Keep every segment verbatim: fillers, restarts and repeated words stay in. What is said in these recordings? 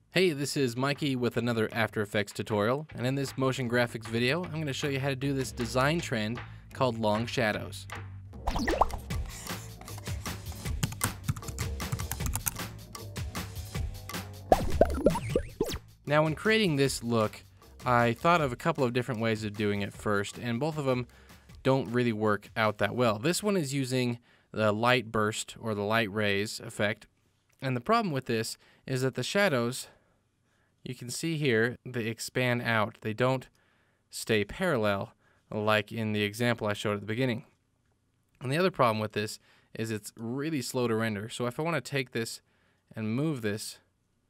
Hey, this is Mikey with another After Effects tutorial, and in this motion graphics video, I'm going to show you how to do this design trend called long shadows. Now, when creating this look, I thought of a couple of different ways of doing it first, and both of them don't really work out that well. This one is using the light burst or the light rays effect, and the problem with this is that the shadows, you can see here, they expand out. They don't stay parallel like in the example I showed at the beginning. And the other problem with this is it's really slow to render. So if I want to take this and move this,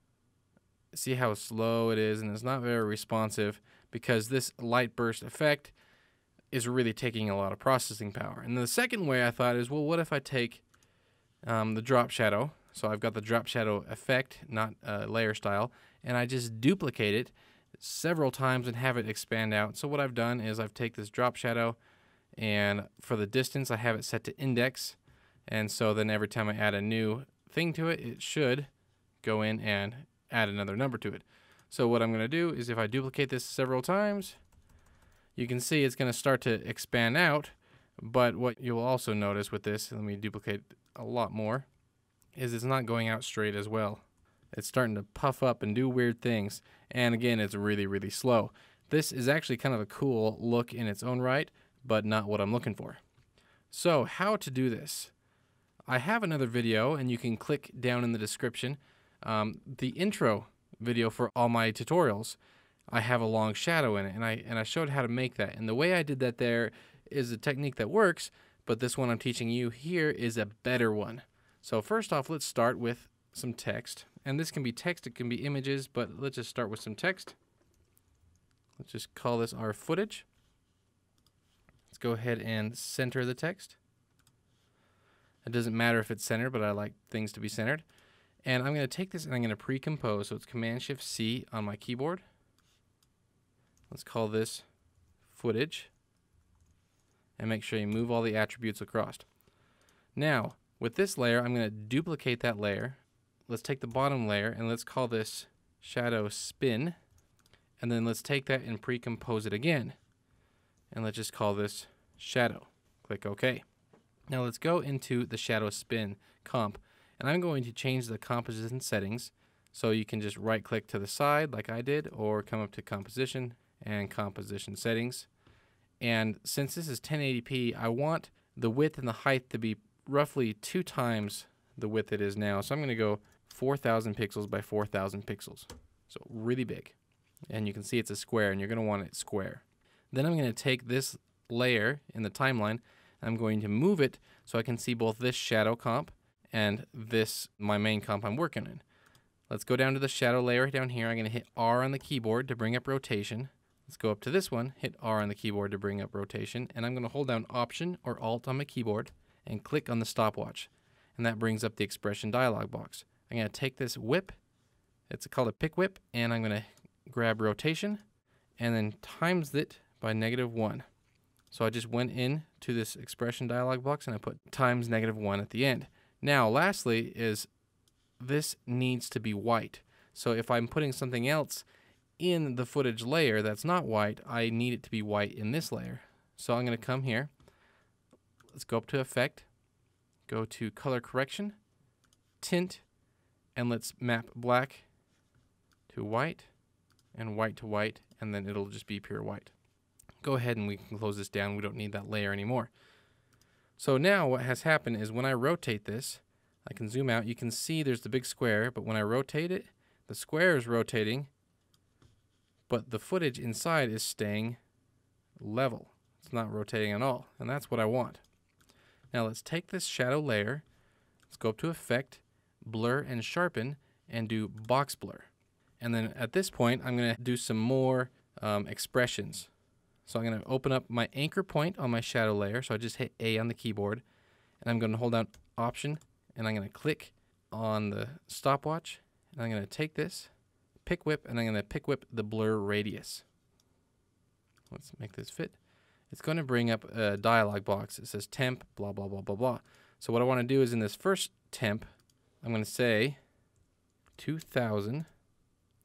see how slow it is, and it's not very responsive because this light burst effect is really taking a lot of processing power. And the second way I thought is, well, what if I take um, the drop shadow? So I've got the drop shadow effect, not uh, layer style, and I just duplicate it several times and have it expand out. So what I've done is I've taken this drop shadow, and for the distance I have it set to index, and so then every time I add a new thing to it, it should go in and add another number to it. So what I'm going to do is if I duplicate this several times, you can see it's going to start to expand out, but what you'll also notice with this, let me duplicate a lot more, is it's not going out straight as well. It's starting to puff up and do weird things, and again, it's really, really slow. This is actually kind of a cool look in its own right, but not what I'm looking for. So how to do this? I have another video, and you can click down in the description. Um, the intro video for all my tutorials, I have a long shadow in it, and I, and I showed how to make that. And the way I did that there is a technique that works, but this one I'm teaching you here is a better one. So first off, let's start with some text. And this can be text, it can be images, but let's just start with some text. Let's just call this our footage. Let's go ahead and center the text. It doesn't matter if it's centered, but I like things to be centered. And I'm going to take this and I'm going to pre-compose. So it's Command Shift C on my keyboard. Let's call this footage. And make sure you move all the attributes across. Now, with this layer, I'm going to duplicate that layer. Let's take the bottom layer and let's call this shadow spin. And then let's take that and pre-compose it again. And let's just call this shadow. Click OK. Now let's go into the shadow spin comp. And I'm going to change the composition settings. So you can just right click to the side like I did, or come up to composition and composition settings. And since this is ten eighty p, I want the width and the height to be roughly two times the width it is now. So I'm going to go four thousand pixels by four thousand pixels. So really big. And you can see it's a square, and you're going to want it square. Then I'm going to take this layer in the timeline, and I'm going to move it so I can see both this shadow comp and this, my main comp I'm working in. Let's go down to the shadow layer down here. I'm going to hit R on the keyboard to bring up rotation. Let's go up to this one, hit R on the keyboard to bring up rotation, and I'm going to hold down Option or Alt on my keyboard and click on the stopwatch, and that brings up the expression dialog box. I'm going to take this whip, it's called a pick whip, and I'm going to grab rotation and then times it by negative one. So I just went in to this expression dialog box and I put times negative one at the end. Now lastly is this needs to be white. So if I'm putting something else in the footage layer that's not white, I need it to be white in this layer. So I'm going to come here. Let's go up to Effect, go to Color Correction, Tint, and let's map black to white and white to white, and then it'll just be pure white. Go ahead and we can close this down. We don't need that layer anymore. So now what has happened is when I rotate this, I can zoom out. You can see there's the big square, but when I rotate it, the square is rotating, but the footage inside is staying level. It's not rotating at all, and that's what I want. Now let's take this shadow layer, let's go up to Effect, Blur and Sharpen, and do Box Blur. And then at this point, I'm going to do some more um, expressions. So I'm going to open up my anchor point on my shadow layer, so I just hit A on the keyboard, and I'm going to hold down Option, and I'm going to click on the stopwatch, and I'm going to take this, pick whip, and I'm going to pick whip the blur radius. Let's make this fit. It's going to bring up a dialog box. It says temp, blah, blah, blah, blah, blah. So what I want to do is in this first temp, I'm going to say two thousand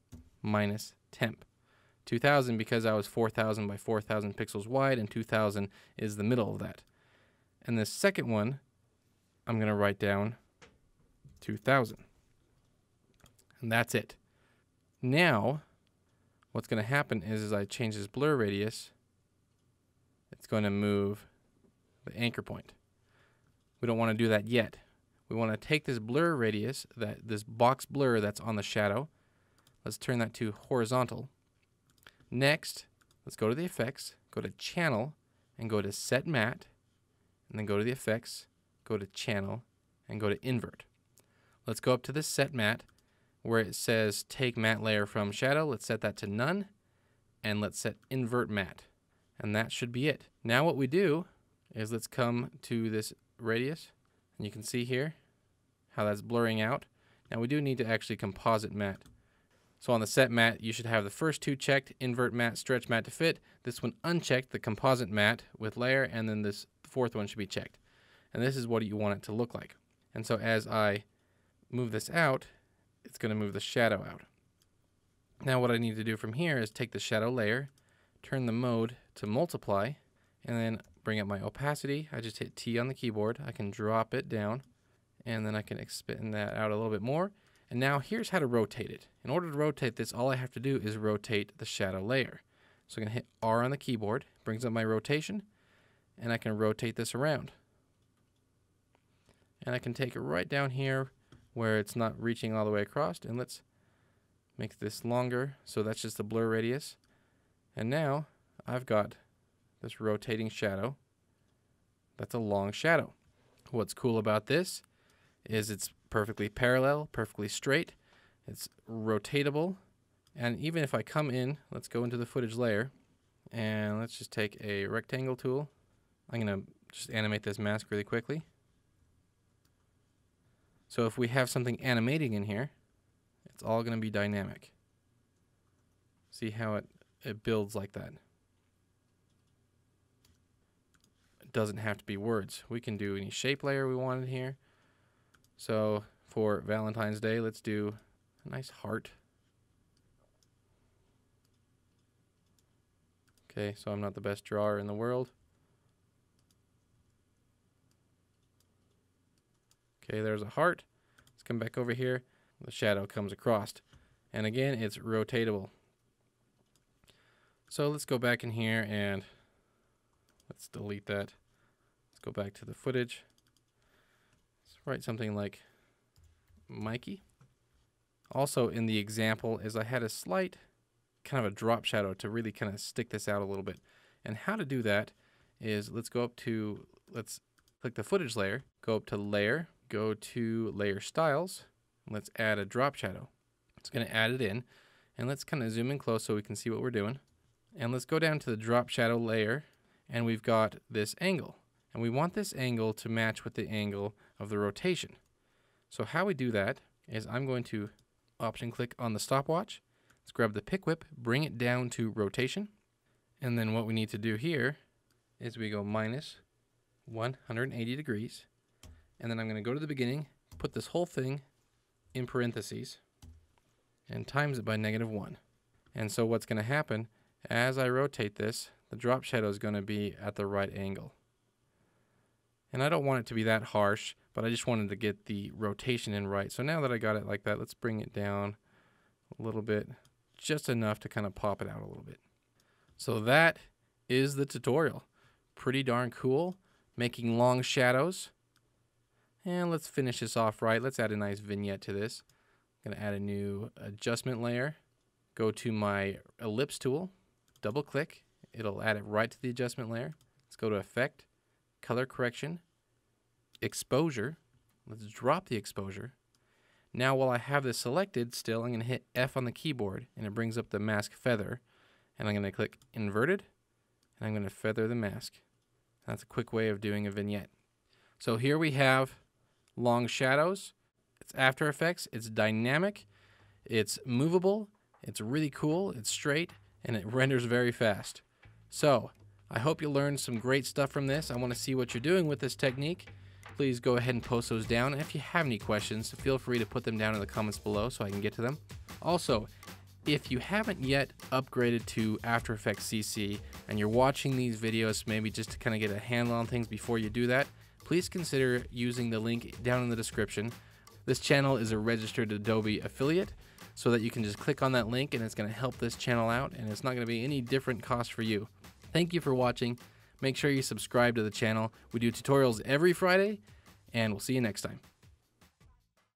minus temp. two thousand because I was four thousand by four thousand pixels wide, and two thousand is the middle of that. And the second one, I'm going to write down two thousand. And that's it. Now, what's going to happen is as I change this blur radius, it's going to move the anchor point. We don't want to do that yet. We want to take this blur radius, that this box blur that's on the shadow, let's turn that to horizontal. Next, let's go to the effects, go to channel, and go to set matte, and then go to the effects, go to channel, and go to invert. Let's go up to the set matte where it says take matte layer from shadow. Let's set that to none, and let's set invert matte. And that should be it. Now what we do is let's come to this radius, and you can see here how that's blurring out. Now we do need to actually composite matte. So on the set matte, you should have the first two checked, invert matte, stretch matte to fit. This one unchecked, the composite matte with layer, and then this fourth one should be checked. And this is what you want it to look like. And so as I move this out, it's going to move the shadow out. Now what I need to do from here is take the shadow layer, turn the mode to multiply, and then bring up my opacity. I just hit T on the keyboard. I can drop it down, and then I can expand that out a little bit more. And now here's how to rotate it. In order to rotate this, all I have to do is rotate the shadow layer. So I'm going to hit R on the keyboard, brings up my rotation, and I can rotate this around. And I can take it right down here where it's not reaching all the way across, and let's make this longer. So that's just the blur radius. And now I've got this rotating shadow. That's a long shadow. What's cool about this is it's perfectly parallel, perfectly straight. It's rotatable. And even if I come in, let's go into the footage layer, and let's just take a rectangle tool. I'm going to just animate this mask really quickly. So if we have something animating in here, it's all going to be dynamic. See how it, it builds like that. It doesn't have to be words. We can do any shape layer we want in here. So for Valentine's Day, let's do a nice heart. Okay, so I'm not the best drawer in the world. Okay, there's a heart. Let's come back over here. The shadow comes across. And again, it's rotatable. So let's go back in here and let's delete that. Let's go back to the footage. Let's write something like Mikey. Also in the example is I had a slight kind of a drop shadow to really kind of stick this out a little bit. And how to do that is let's go up to, let's click the footage layer, go up to layer, go to layer styles, and let's add a drop shadow. It's going to add it in, and let's kind of zoom in close so we can see what we're doing. And let's go down to the drop shadow layer, and we've got this angle. And we want this angle to match with the angle of the rotation. So how we do that is I'm going to option click on the stopwatch. Let's grab the pick whip, bring it down to rotation. And then what we need to do here is we go minus one hundred eighty degrees. And then I'm going to go to the beginning, put this whole thing in parentheses, and times it by negative one. And so what's going to happen, as I rotate this, the drop shadow is going to be at the right angle. And I don't want it to be that harsh, but I just wanted to get the rotation in right. So now that I got it like that, let's bring it down a little bit, just enough to kind of pop it out a little bit. So that is the tutorial. Pretty darn cool, making long shadows. And let's finish this off right. Let's add a nice vignette to this. I'm going to add a new adjustment layer. Go to my ellipse tool, double click. It'll add it right to the adjustment layer. Let's go to Effect, Color Correction, Exposure. Let's drop the exposure. Now while I have this selected still, I'm going to hit F on the keyboard, and it brings up the mask feather. And I'm going to click Inverted, and I'm going to feather the mask. That's a quick way of doing a vignette. So here we have long shadows. It's After Effects. It's dynamic. It's movable. It's really cool. It's straight, and it renders very fast. So I hope you learned some great stuff from this. I want to see what you're doing with this technique. Please go ahead and post those down. And if you have any questions, feel free to put them down in the comments below so I can get to them. Also, If you haven't yet upgraded to After Effects C C and you're watching these videos maybe just to kind of get a handle on things before you do that, please consider using the link down in the description. This channel is a registered Adobe affiliate, so that you can just click on that link and it's going to help this channel out, and it's not going to be any different cost for you. Thank you for watching. Make sure you subscribe to the channel. We do tutorials every Friday, and we'll see you next time.